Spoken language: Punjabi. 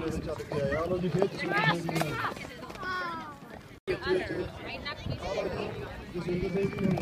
ਚੱਲ ਕੇ ਆਇਆ ਲੋ ਜੀ ਫੇਰ ਜਸਵਿੰਦਰ ਸਿੰਘ